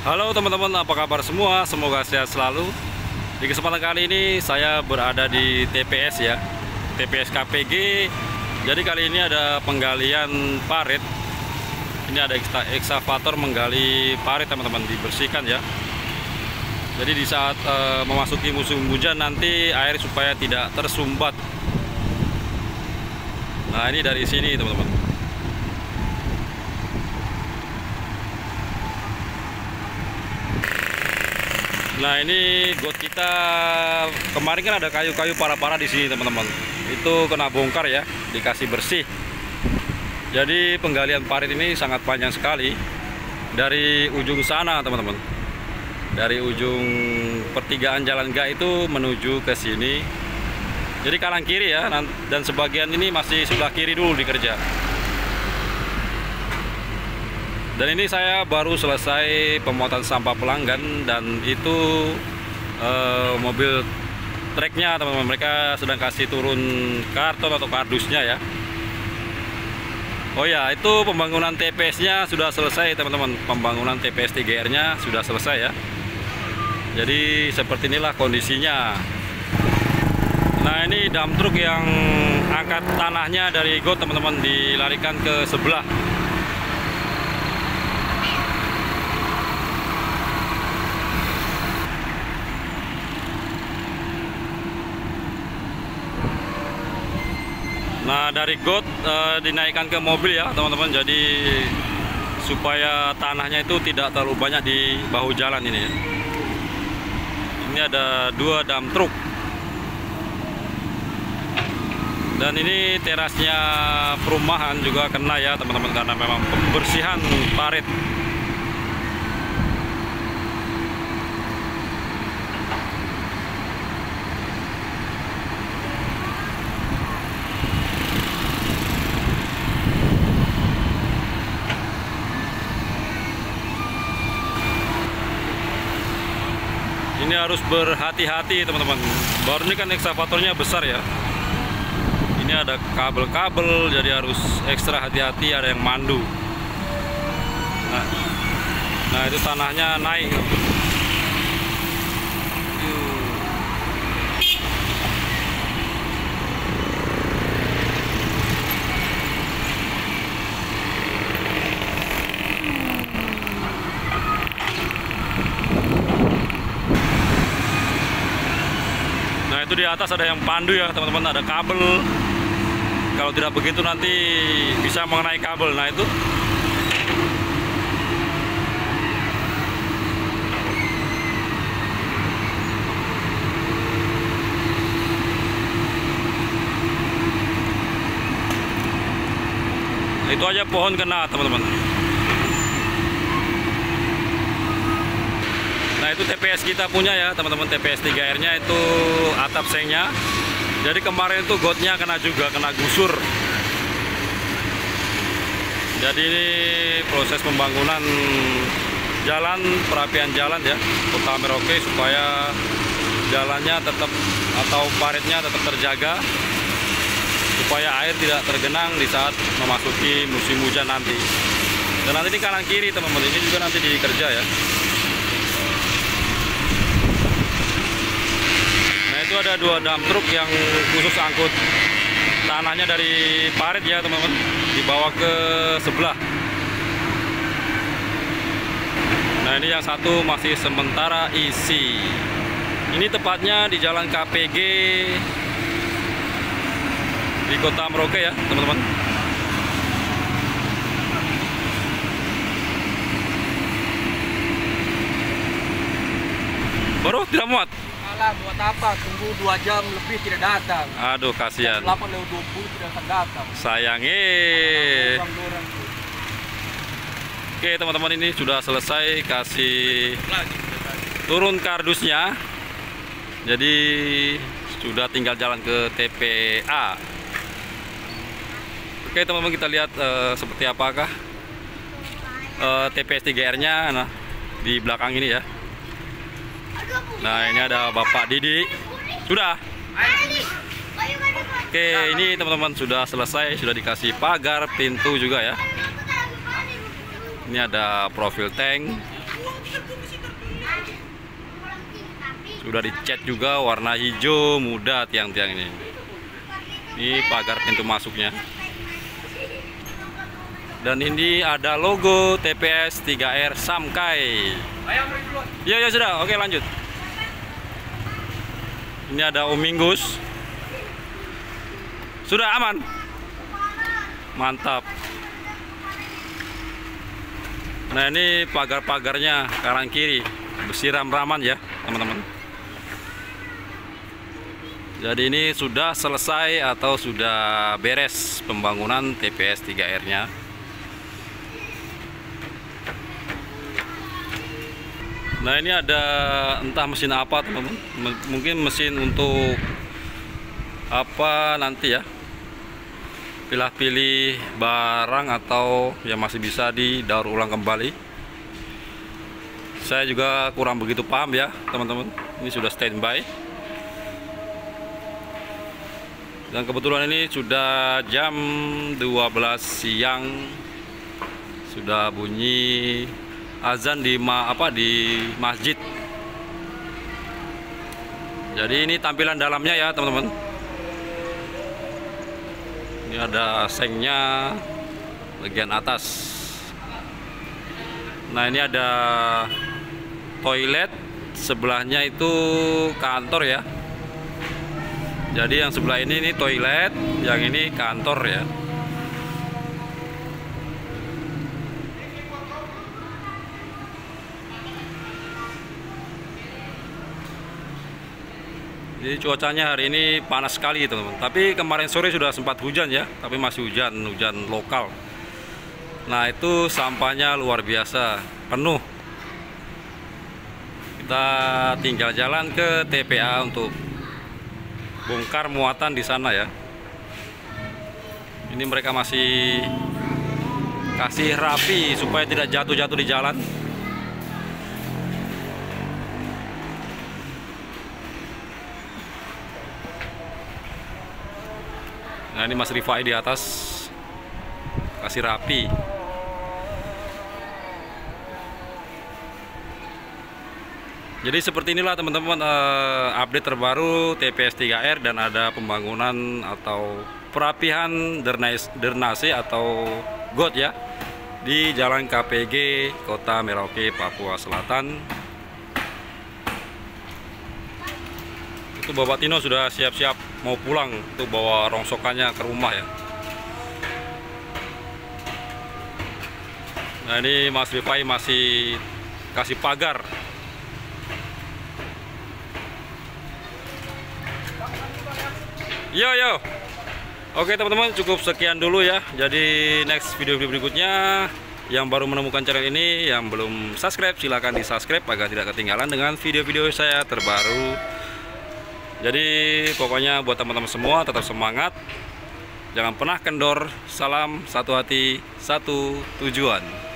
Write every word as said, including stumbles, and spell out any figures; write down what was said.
Halo teman-teman, apa kabar semua? Semoga sehat selalu. Di kesempatan kali ini saya berada di T P S ya, T P S K P G. Jadi kali ini ada penggalian parit. Ini ada eksavator menggali parit teman-teman, dibersihkan ya. Jadi di saat e, memasuki musim hujan nanti air supaya tidak tersumbat. Nah ini dari sini teman-teman. Nah ini got kita kemarin kan ada kayu-kayu parah-parah di sini teman-teman. Itu kena bongkar ya, dikasih bersih. Jadi penggalian parit ini sangat panjang sekali dari ujung sana teman-teman. Dari ujung pertigaan Jalan G itu menuju ke sini. Jadi kanan kiri ya, dan sebagian ini masih sebelah kiri dulu dikerja. Dan ini saya baru selesai pemuatan sampah pelanggan, dan itu eh, mobil treknya teman-teman, mereka sedang kasih turun karton atau kardusnya ya. Oh ya, itu pembangunan T P S-nya sudah selesai teman-teman. Pembangunan T P S tiga R-nya sudah selesai ya. Jadi seperti inilah kondisinya. Nah ini dump truck yang angkat tanahnya dari got teman-teman, dilarikan ke sebelah. Nah dari got e, dinaikkan ke mobil ya teman-teman, jadi supaya tanahnya itu tidak terlalu banyak di bahu jalan ini ya. Ini ada dua dump truck, dan ini terasnya perumahan juga kena ya teman-teman, karena memang pembersihan parit. Ini harus berhati-hati teman-teman. Baru ini kan eksavatornya besar ya. Ini ada kabel-kabel, jadi harus ekstra hati-hati, ada yang mandu. Nah, nah itu tanahnya naik. Nah itu di atas ada yang pandu ya teman-teman, ada kabel. Kalau tidak begitu nanti bisa mengenai kabel. Nah itu nah, itu aja pohon kena teman-teman. Nah itu T P S kita punya ya teman-teman, T P S tiga R-nya itu atap sengnya. Jadi kemarin itu gotnya kena juga, kena gusur. Jadi ini proses pembangunan jalan, perapian jalan ya, Kota Merauke, supaya jalannya tetap atau paritnya tetap terjaga, supaya air tidak tergenang di saat memasuki musim hujan nanti. Dan nanti di kanan kiri teman-teman, ini juga nanti dikerja ya. Itu ada dua dump truck yang khusus angkut tanahnya dari parit ya teman-teman, dibawa ke sebelah. Nah ini yang satu masih sementara isi. Ini tepatnya di Jalan K P G di Kota Merauke ya teman-teman. Baru tidak muat. Buat apa? Tunggu dua jam lebih tidak datang. Aduh kasihan. delapan lewat dua puluh tidak akan datang. Sayangi. Oke teman-teman, ini sudah selesai kasih turun kardusnya. Jadi sudah tinggal jalan ke T P A. Oke teman-teman, kita lihat uh, seperti apakah uh, T P S tiga R-nya nah, di belakang ini ya. Nah ini ada Bapak Didi. Sudah. Oke ini teman-teman sudah selesai, sudah dikasih pagar, pintu juga ya. Ini ada profil tank. Sudah dicat juga warna hijau muda tiang-tiang ini. Ini pagar pintu masuknya. Dan ini ada logo T P S tiga R Samkai. Ya ya sudah, oke lanjut. Ini ada Om Minggus. Sudah aman. Mantap. Nah ini pagar-pagarnya kanan kiri besi ram-raman ya teman-teman. Jadi ini sudah selesai atau sudah beres pembangunan T P S tiga R nya. Nah ini ada entah mesin apa teman-teman, mungkin mesin untuk apa nanti ya, pilih-pilih barang atau yang masih bisa didaur ulang kembali. Saya juga kurang begitu paham ya teman-teman. Ini sudah standby. Dan kebetulan ini sudah jam dua belas siang, sudah bunyi azan di ma apa di masjid. Jadi ini tampilan dalamnya ya teman-teman. Ini ada sengnya bagian atas. Nah ini ada toilet, sebelahnya itu kantor ya. Jadi yang sebelah ini ini toilet, yang ini kantor ya. Jadi cuacanya hari ini panas sekali teman-teman. Tapi kemarin sore sudah sempat hujan ya, tapi masih hujan, hujan lokal. Nah itu sampahnya luar biasa, penuh. Kita tinggal jalan ke T P A untuk bongkar muatan di sana ya. Ini mereka masih kasih rapi supaya tidak jatuh-jatuh di jalan. Nah ini Mas Rifai di atas kasih rapi. Jadi seperti inilah teman-teman uh, update terbaru T P S tiga R, dan ada pembangunan atau perapihan dernase, dernase atau got ya di Jalan K P G Kota Merauke, Papua Selatan. Itu Bapak Tino sudah siap-siap mau pulang untuk bawa rongsokannya ke rumah ya. Nah ini Mas Rifai masih kasih pagar. Yo yo. Oke teman-teman, cukup sekian dulu ya. Jadi next video-video berikutnya, yang baru menemukan channel ini, yang belum subscribe, silahkan di subscribe agar tidak ketinggalan dengan video-video saya terbaru. Jadi pokoknya buat teman-teman semua tetap semangat, jangan pernah kendor. Salam satu hati, satu tujuan.